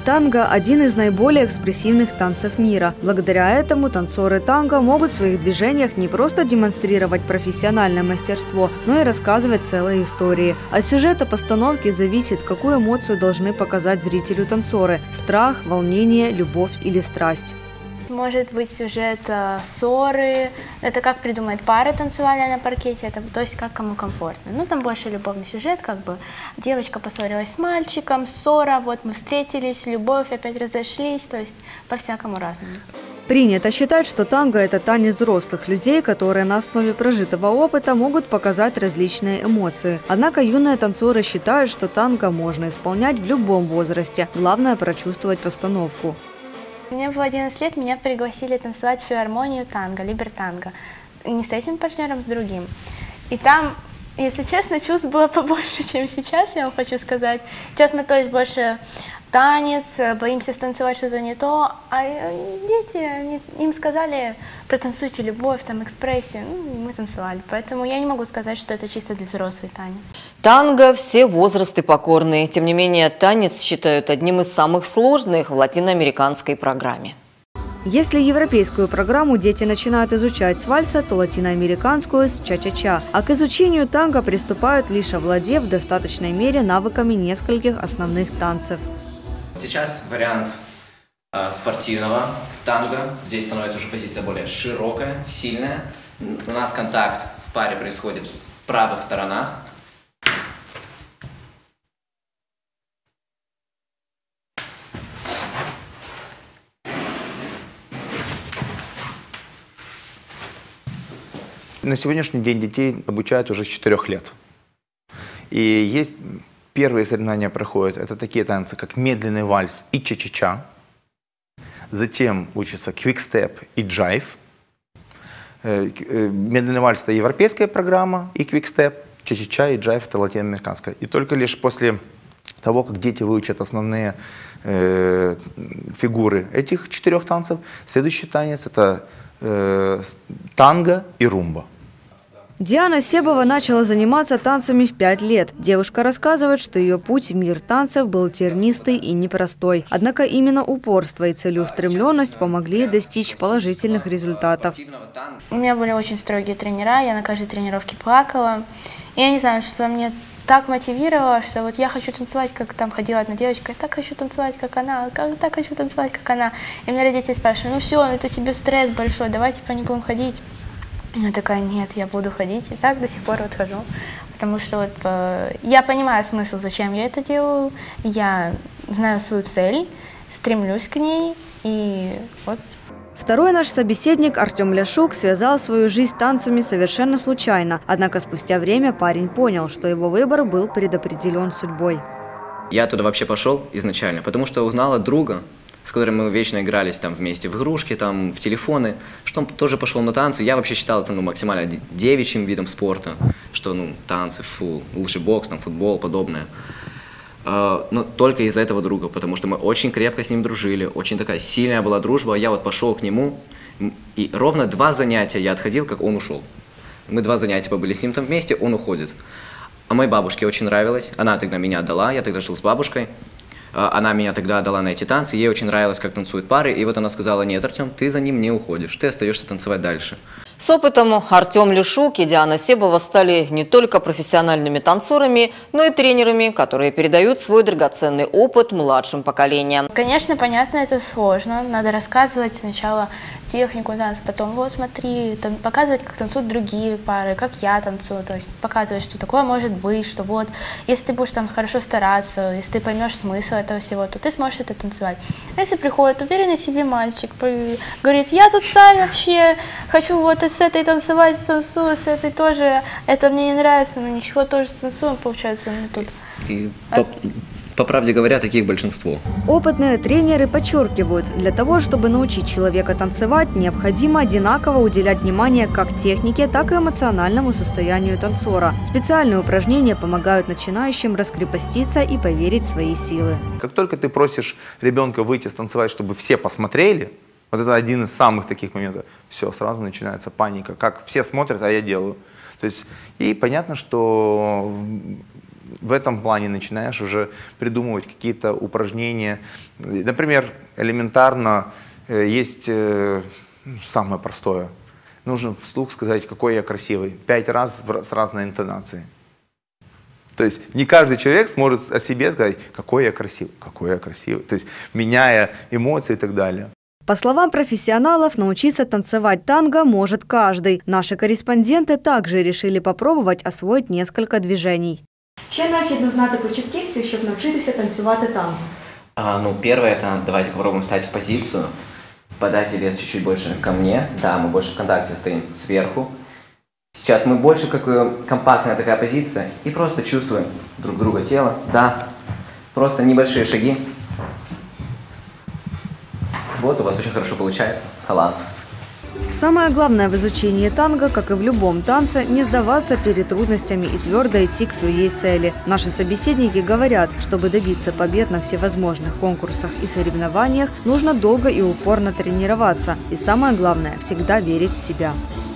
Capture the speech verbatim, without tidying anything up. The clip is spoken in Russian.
Танго – один из наиболее экспрессивных танцев мира. Благодаря этому танцоры танго могут в своих движениях не просто демонстрировать профессиональное мастерство, но и рассказывать целые истории. От сюжета постановки зависит, какую эмоцию должны показать зрителю танцоры – страх, волнение, любовь или страсть. Может быть сюжет э, ссоры, это как придумает пары танцевали на паркете, это, то есть как кому комфортно. Ну там больше любовный сюжет, как бы девочка поссорилась с мальчиком, ссора, вот мы встретились, любовь, опять разошлись, то есть по-всякому разному. Принято считать, что танго – это танец взрослых людей, которые на основе прожитого опыта могут показать различные эмоции. Однако юные танцоры считают, что танго можно исполнять в любом возрасте, главное – прочувствовать постановку. Мне было одиннадцать лет, меня пригласили танцевать в филармонию танго, либертанго. Не с этим партнером, с другим. И там, если честно, чувств было побольше, чем сейчас, я вам хочу сказать. Сейчас мы, то есть, больше танец, боимся станцевать что-то не то. А дети, они, им сказали, протанцуйте любовь, там, экспрессию. Ну, мы танцевали. Поэтому я не могу сказать, что это чисто для взрослый танец. Танго все возрасты покорны. Тем не менее, танец считают одним из самых сложных в латиноамериканской программе. Если европейскую программу дети начинают изучать с вальса, то латиноамериканскую – с ча-ча-ча. А к изучению танго приступают, лишь овладев в достаточной мере навыками нескольких основных танцев. Сейчас вариант э, спортивного танго. Здесь становится уже позиция более широкая, сильная. У нас контакт в паре происходит в правых сторонах. На сегодняшний день детей обучают уже с четырёх лет. И есть первые соревнования проходят, это такие танцы, как медленный вальс и ча-ча-ча. Затем учатся квикстеп и джайв. Медленный вальс – это европейская программа, и квикстеп, ча-ча-ча и джайв – это латиноамериканская. И только лишь после того, как дети выучат основные э, фигуры этих четырех танцев, следующий танец – это э, танго и румба. Диана Себова начала заниматься танцами в пять лет. Девушка рассказывает, что ее путь в мир танцев был тернистый и непростой. Однако именно упорство и целеустремленность помогли достичь положительных результатов. У меня были очень строгие тренера, я на каждой тренировке плакала. И я не знаю, что мне так мотивировало, что вот я хочу танцевать, как там ходила одна девочка, я так хочу танцевать, как она, как, так хочу танцевать, как она. И мне родители спрашивают, ну все, это тебе стресс большой, давай типа не будем ходить. Я такая, нет, я буду ходить, и так до сих пор вот хожу, потому что вот э, я понимаю смысл, зачем я это делаю, я знаю свою цель, стремлюсь к ней, и вот. Второй наш собеседник Артем Ляшук связал свою жизнь с танцами совершенно случайно, однако спустя время парень понял, что его выбор был предопределен судьбой. Я туда вообще пошел изначально, потому что узнал от друга, с которым мы вечно игрались там вместе в игрушки, там, в телефоны, что он тоже пошел на танцы. Я вообще считал это ну, максимально девичьим видом спорта, что ну, танцы, фу, лучше бокс, там, футбол, подобное. Uh, но только из-за этого друга, потому что мы очень крепко с ним дружили, очень такая сильная была дружба. Я вот пошел к нему, и ровно два занятия я отходил, как он ушел. Мы два занятия побыли с ним там вместе, он уходит. А моей бабушке очень нравилось, она тогда меня отдала, я тогда жил с бабушкой. Она меня тогда отдала на эти танцы, ей очень нравилось, как танцуют пары, и вот она сказала, нет, Артем, ты за ним не уходишь, ты остаешься танцевать дальше. С опытом Артем Ляшук и Диана Себова стали не только профессиональными танцорами, но и тренерами, которые передают свой драгоценный опыт младшим поколениям. Конечно, понятно, это сложно. Надо рассказывать сначала технику танца, потом вот смотри, показывать, как танцуют другие пары, как я танцую, то есть показывать, что такое может быть, что вот, если ты будешь там хорошо стараться, если ты поймешь смысл этого всего, то ты сможешь это танцевать. А если приходит уверенный в себе мальчик, говорит, я тут царь вообще, хочу вот с этой танцевать, танцую, с этой тоже, это мне не нравится, но ничего, тоже танцуем, получается, мы тут. И по, по правде говоря, таких большинство. Опытные тренеры подчеркивают, для того, чтобы научить человека танцевать, необходимо одинаково уделять внимание как технике, так и эмоциональному состоянию танцора. Специальные упражнения помогают начинающим раскрепоститься и поверить в свои силы. Как только ты просишь ребенка выйти станцевать, чтобы все посмотрели, вот это один из самых таких моментов. Все, сразу начинается паника. Как все смотрят, а я делаю. То есть, и понятно, что в этом плане начинаешь уже придумывать какие-то упражнения. Например, элементарно есть самое простое. Нужно вслух сказать, какой я красивый. Пять раз с разной интонацией. То есть не каждый человек сможет о себе сказать, какой я красивый, какой я красивый. То есть меняя эмоции и так далее. По словам профессионалов, научиться танцевать танго может каждый. Наши корреспонденты также решили попробовать освоить несколько движений. Що необхідно знати початківцю, щоб навчитися танцювати танго? А, ну, первое, это давайте попробуем встать в позицию. Подайте вес чуть-чуть больше ко мне. Да, мы больше в контакте стоим сверху. Сейчас мы больше, как компактная такая позиция. И просто чувствуем друг друга тело. Да, просто небольшие шаги. Вот, у вас очень хорошо получается. Талант. Самое главное в изучении танго, как и в любом танце, не сдаваться перед трудностями и твердо идти к своей цели. Наши собеседники говорят, чтобы добиться побед на всевозможных конкурсах и соревнованиях, нужно долго и упорно тренироваться. И самое главное – всегда верить в себя.